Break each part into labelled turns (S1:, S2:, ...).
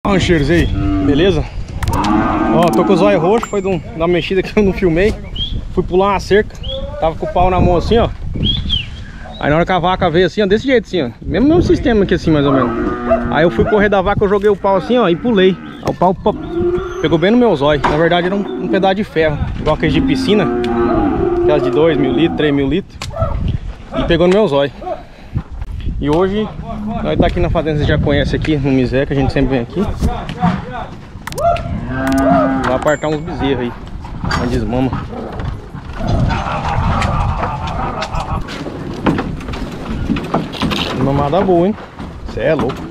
S1: Rancheiros aí, beleza? Ó, tô com o zóio roxo, foi de uma mexida que eu não filmei. Fui pular uma cerca, tava com o pau na mão assim, ó. Aí na hora que a vaca veio assim, ó, desse jeito assim, ó. Mesmo sistema aqui assim, mais ou menos. Aí eu fui correr da vaca, eu joguei o pau assim, ó, e pulei. Aí o pau pegou bem no meu zóio. Na verdade era um pedaço de ferro, igual aqueles de piscina. Aquelas de 2.000 litros, 3.000 litros. E pegou no meu zóio. E hoje, nós tá aqui na fazenda, você já conhece aqui, no Misé, que a gente sempre vem aqui. Vai apartar uns bezerros aí, uma desmama. Mamada boa, hein? Cê é louco.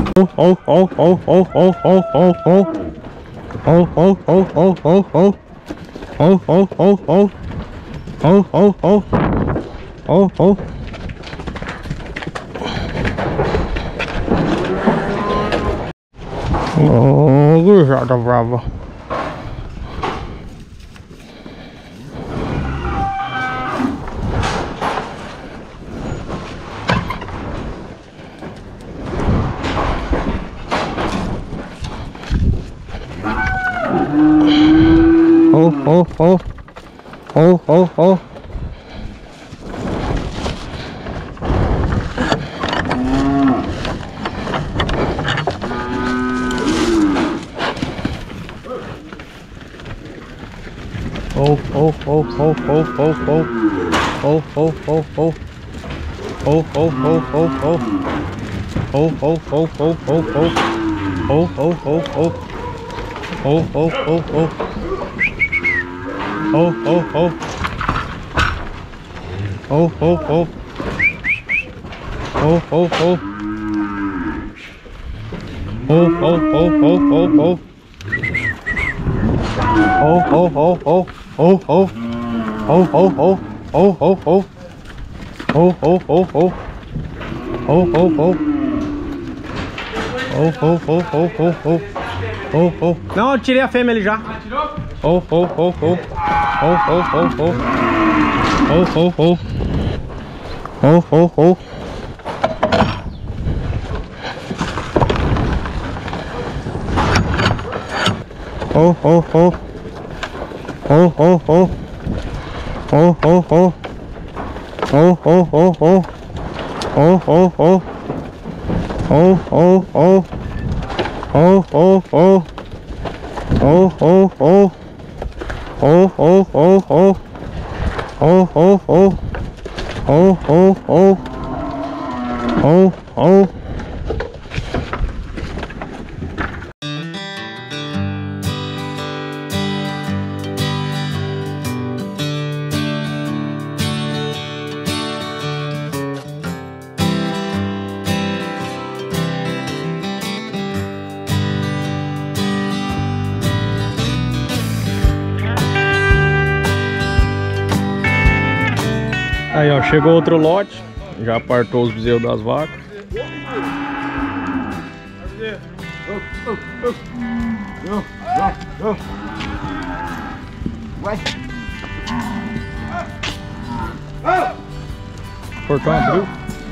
S1: Oh, gurizada brava. Oh. Não, eu tirei a fêmea ali já. Aí, ó, chegou outro lote. Já apartou os bezerros das vacas. O portão abriu.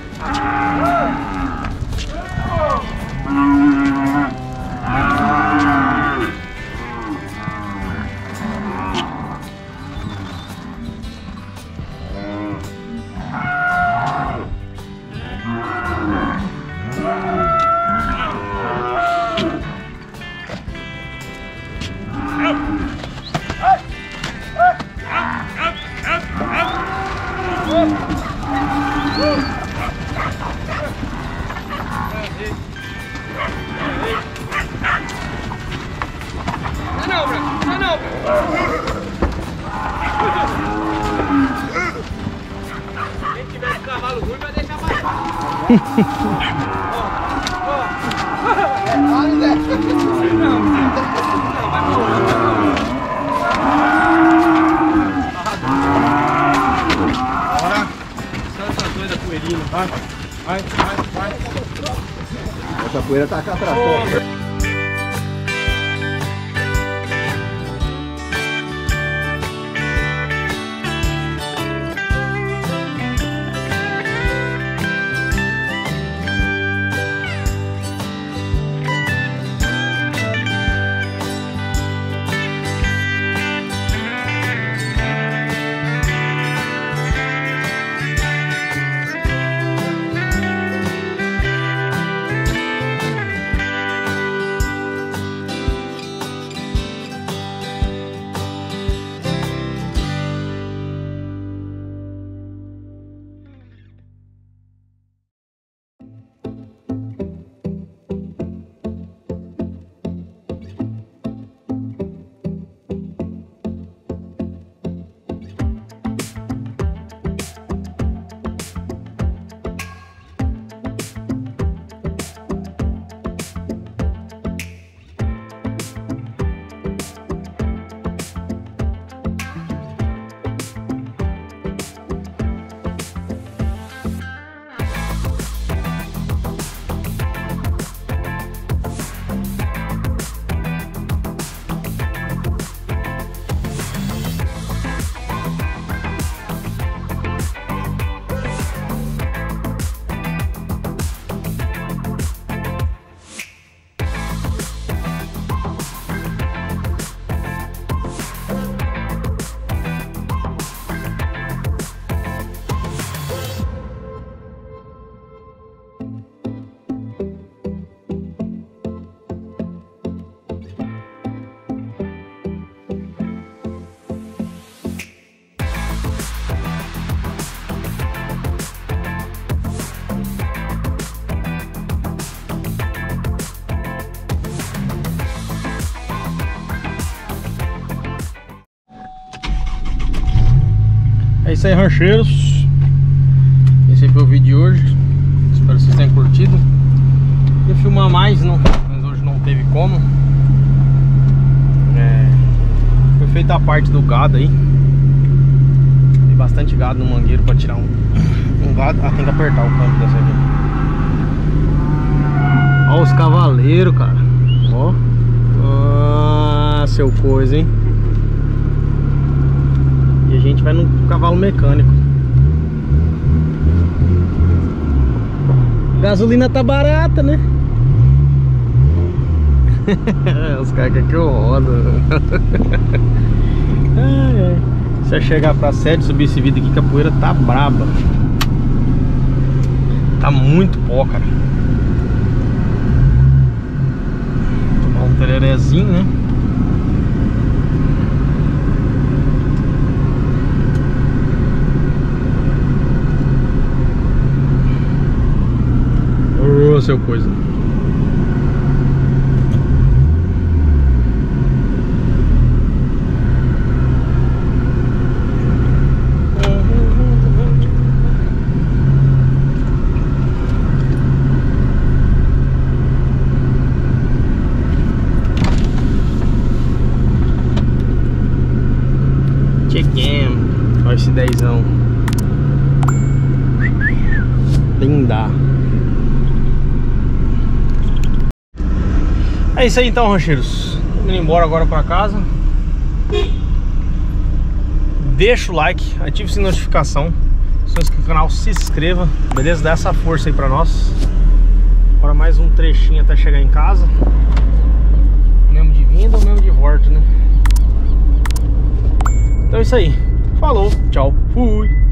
S1: Vai. Essa poeira tá cá atrás. isso aí, rancheiros. Esse aí foi o vídeo de hoje. Espero que vocês tenham curtido. Ia filmar mais, não, mas hoje não teve como. Foi feita a parte do gado aí. Tem bastante gado no mangueiro para tirar um gado. Ah, tem que apertar o câmbio dessa aqui. Ó os cavaleiros, cara. Ó. Ah, seu coisa, hein? E a gente vai no cavalo mecânico. Gasolina tá barata, né? Os caras querem que eu rodo. Se eu chegar pra sede, subir esse vídeo aqui, que a poeira tá braba. Tá muito pó, cara. Tomar um tererezinho, né? Ô, seu coisa. Check-in. Olha esse 10ão. Linda. É isso aí então, rancheiros. Indo embora agora pra casa. Deixa o like, ative essa notificação. Se não inscreve no canal, se inscreva. Beleza? Dá essa força aí pra nós. Agora mais um trechinho até chegar em casa. Mesmo de vinda ou mesmo de volta, né? Então é isso aí. Falou, tchau, fui.